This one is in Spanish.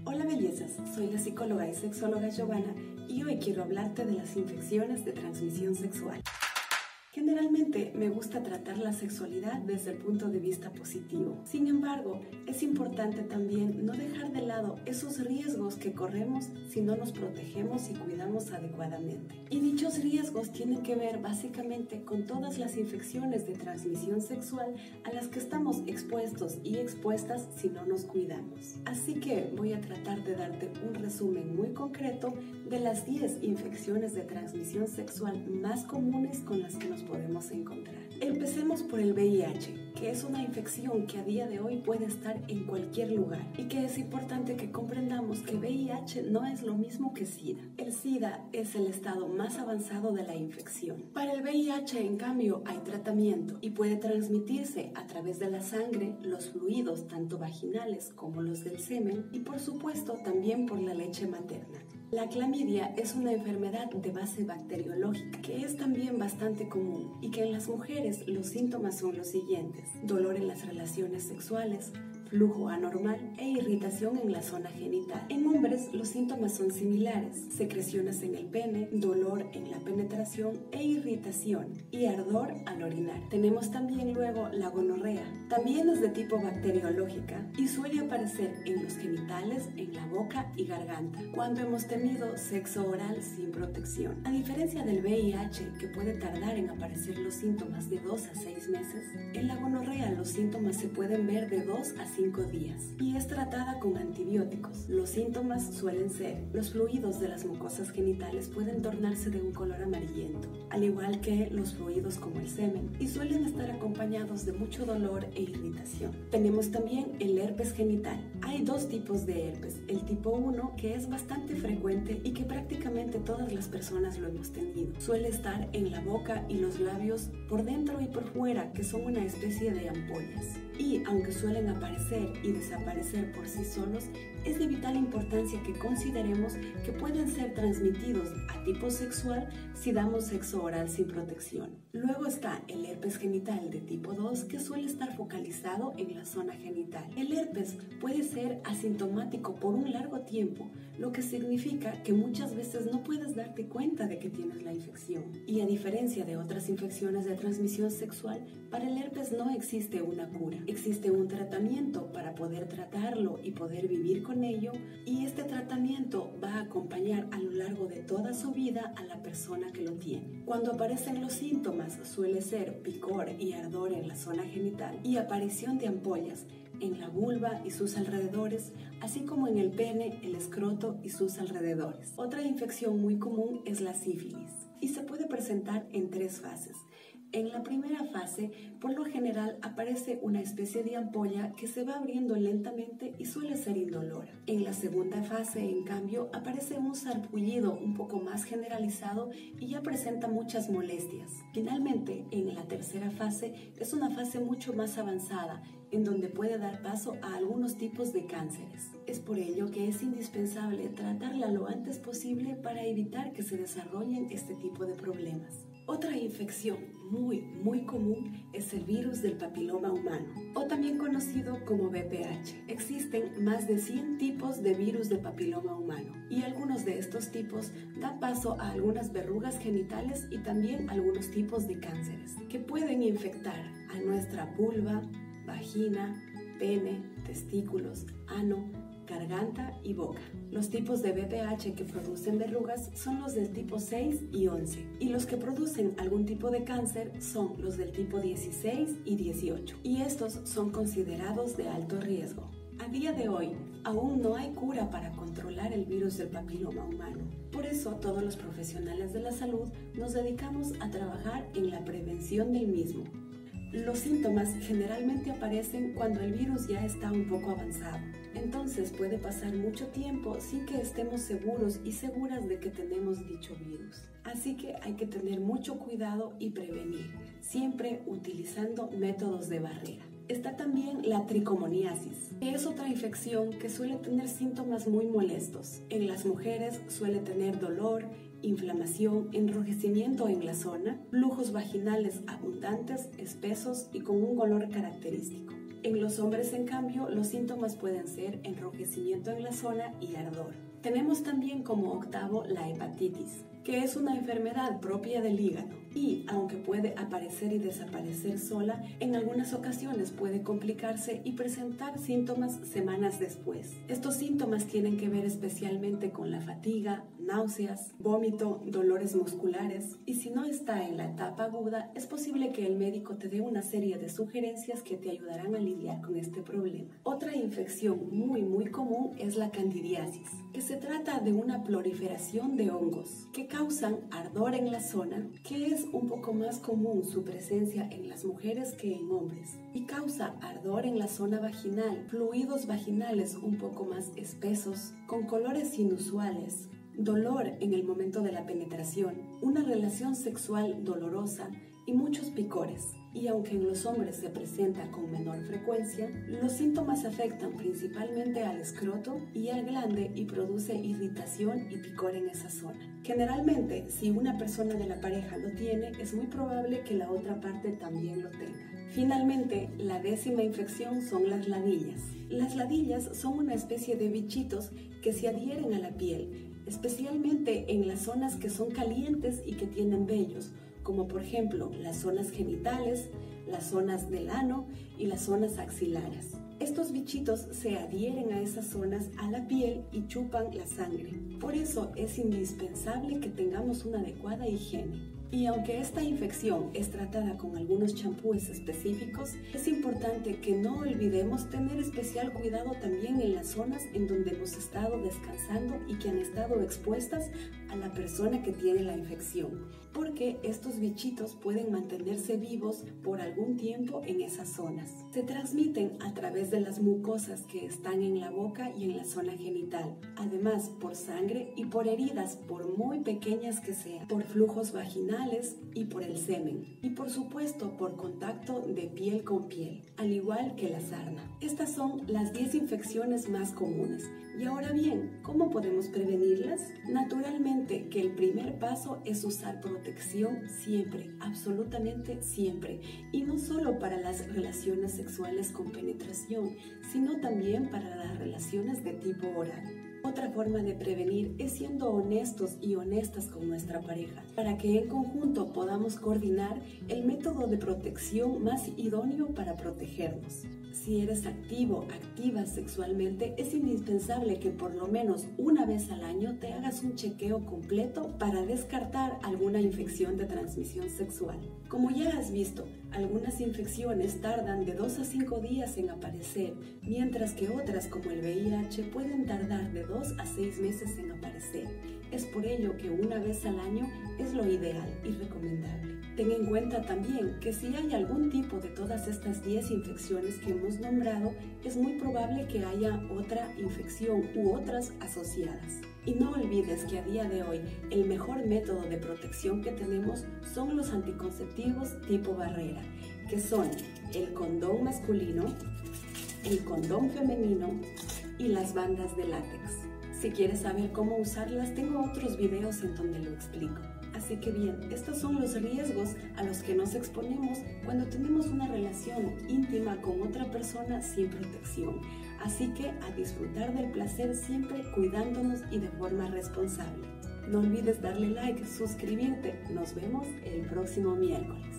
Hola bellezas, soy la psicóloga y sexóloga Giovanna y hoy quiero hablarte de las infecciones de transmisión sexual. Generalmente me gusta tratar la sexualidad desde el punto de vista positivo. Sin embargo, es importante también no dejar de lado esos riesgos que corremos si no nos protegemos y cuidamos adecuadamente. Y dichos riesgos tienen que ver básicamente con todas las infecciones de transmisión sexual a las que estamos expuestos y expuestas si no nos cuidamos. Así que voy a tratar de darte un resumen muy concreto de las 10 infecciones de transmisión sexual más comunes con las que nos podemos encontrar. Empecemos por el VIH, que es una infección que a día de hoy puede estar en cualquier lugar y que es importante que comprendamos que VIH no es lo mismo que SIDA. El SIDA es el estado más avanzado de la infección. Para el VIH, en cambio, hay tratamiento y puede transmitirse a través de la sangre, los fluidos tanto vaginales como los del semen y por supuesto también por la leche materna. La clamidia es una enfermedad de base bacteriológica que es también bastante común y que en las mujeres los síntomas son los siguientes: dolor en las relaciones sexuales, flujo anormal e irritación en la zona genital. En hombres los síntomas son similares: secreciones en el pene, dolor en la penetración e irritación y ardor al orinar. Tenemos también luego la gonorrea. También es de tipo bacteriológica y suele aparecer en los genitales, en la boca y garganta, cuando hemos tenido sexo oral sin protección. A diferencia del VIH, que puede tardar en aparecer los síntomas de 2 a 6 meses, en la gonorrea los síntomas se pueden ver de 2 a 5 días y es tratada con antibióticos. Los síntomas suelen ser: los fluidos de las mucosas genitales pueden tornarse de un color amarillento, al igual que los fluidos como el semen, y suelen estar acompañados de mucho dolor e irritación. Tenemos también el herpes genital. Hay dos tipos de herpes: el tipo 1, que es bastante frecuente y que prácticamente todas las personas lo hemos tenido. Suele estar en la boca y los labios por dentro y por fuera, que son una especie de ampollas. Y aunque suelen aparecer y desaparecer por sí solos, es de vital importancia que consideremos que pueden ser transmitidos a tipo sexual si damos sexo oral sin protección. Luego está el herpes genital de tipo 2, que suele estar focalizado en la zona genital. El herpes puede ser asintomático por un largo tiempo, lo que significa que muchas veces no puedes darte cuenta de que tienes la infección. Y a diferencia de otras infecciones de transmisión sexual, para el herpes no existe una cura. Existe un tratamiento para poder tratarlo y poder vivir con ello, y este tratamiento va a acompañar a lo largo de toda su vida a la persona que lo tiene. Cuando aparecen los síntomas suele ser picor y ardor en la zona genital y aparición de ampollas en la vulva y sus alrededores, así como en el pene, el escroto y sus alrededores. Otra infección muy común es la sífilis y se puede presentar en 3 fases. En la primera fase, por lo general, aparece una especie de ampolla que se va abriendo lentamente y suele ser indolora. En la segunda fase, en cambio, aparece un sarpullido un poco más generalizado y ya presenta muchas molestias. Finalmente, en la tercera fase, es una fase mucho más avanzada, en donde puede dar paso a algunos tipos de cánceres. Es por ello que es indispensable tratarla lo antes posible para evitar que se desarrollen este tipo de problemas. Otra infección muy común es el virus del papiloma humano, o también conocido como VPH. Existen más de 100 tipos de virus de papiloma humano y algunos de estos tipos dan paso a algunas verrugas genitales y también algunos tipos de cánceres que pueden infectar a nuestra vulva, vagina, pene, testículos, ano, garganta y boca. Los tipos de VPH que producen verrugas son los del tipo 6 y 11, y los que producen algún tipo de cáncer son los del tipo 16 y 18, y estos son considerados de alto riesgo. A día de hoy, aún no hay cura para controlar el virus del papiloma humano. Por eso, todos los profesionales de la salud nos dedicamos a trabajar en la prevención del mismo. Los síntomas generalmente aparecen cuando el virus ya está un poco avanzado. Entonces puede pasar mucho tiempo sin que estemos seguros y seguras de que tenemos dicho virus. Así que hay que tener mucho cuidado y prevenir, siempre utilizando métodos de barrera. Está también la tricomoniasis, que es otra infección que suele tener síntomas muy molestos. En las mujeres suele tener dolor, inflamación, enrojecimiento en la zona, flujos vaginales abundantes, espesos y con un olor característico. En los hombres, en cambio, los síntomas pueden ser enrojecimiento en la zona y ardor. Tenemos también como octavo la hepatitis, que es una enfermedad propia del hígado y, aunque puede aparecer y desaparecer sola, en algunas ocasiones puede complicarse y presentar síntomas semanas después. Estos síntomas tienen que ver especialmente con la fatiga, náuseas, vómito, dolores musculares, y si no está en la etapa aguda, es posible que el médico te dé una serie de sugerencias que te ayudarán a lidiar con este problema. Otra infección muy común es la candidiasis, que se trata de una proliferación de hongos que causan ardor en la zona, que es un poco más común su presencia en las mujeres que en hombres, y causa ardor en la zona vaginal, fluidos vaginales un poco más espesos, con colores inusuales, dolor en el momento de la penetración, una relación sexual dolorosa y muchos picores. Y aunque en los hombres se presenta con menor frecuencia, los síntomas afectan principalmente al escroto y al glande y produce irritación y picor en esa zona. Generalmente, si una persona de la pareja lo tiene, es muy probable que la otra parte también lo tenga. Finalmente, la 10ª infección son las ladillas. Las ladillas son una especie de bichitos que se adhieren a la piel, especialmente en las zonas que son calientes y que tienen vellos, como por ejemplo las zonas genitales, las zonas del ano y las zonas axilares. Estos bichitos se adhieren a esas zonas, a la piel, y chupan la sangre. Por eso es indispensable que tengamos una adecuada higiene. Y aunque esta infección es tratada con algunos champúes específicos, es importante que no olvidemos tener especial cuidado también en las zonas en donde hemos estado descansando y que han estado expuestas a la persona que tiene la infección, porque estos bichitos pueden mantenerse vivos por algún tiempo en esas zonas. Se transmiten a través de las mucosas que están en la boca y en la zona genital, además por sangre y por heridas, por muy pequeñas que sean, por flujos vaginales y por el semen, y por supuesto por contacto de piel con piel, al igual que la sarna. Estas son las 10 infecciones más comunes. Y ahora bien, ¿cómo podemos prevenirlas? Naturalmente que el primer paso es usar protección siempre, absolutamente siempre, y no solo para las relaciones sexuales con penetración, sino también para las relaciones de tipo oral. Otra forma de prevenir es siendo honestos y honestas con nuestra pareja, para que en conjunto podamos coordinar el método de protección más idóneo para protegernos. Si eres activo, activa sexualmente, es indispensable que por lo menos una vez al año te hagas un chequeo completo para descartar alguna infección de transmisión sexual. Como ya has visto, algunas infecciones tardan de 2 a 5 días en aparecer, mientras que otras, como el VIH, pueden tardar de 2 a 6 meses en aparecer. Es por ello que una vez al año es lo ideal y recomendable. Ten en cuenta también que si hay algún tipo de todas estas 10 infecciones que hemos nombrado, es muy probable que haya otra infección u otras asociadas. Y no olvides que a día de hoy el mejor método de protección que tenemos son los anticonceptivos tipo barrera, que son el condón masculino, el condón femenino y las bandas de látex. Si quieres saber cómo usarlas, tengo otros videos en donde lo explico. Así que bien, estos son los riesgos a los que nos exponemos cuando tenemos una relación íntima con otra persona sin protección. Así que a disfrutar del placer siempre cuidándonos y de forma responsable. No olvides darle like, suscribirte. Nos vemos el próximo miércoles.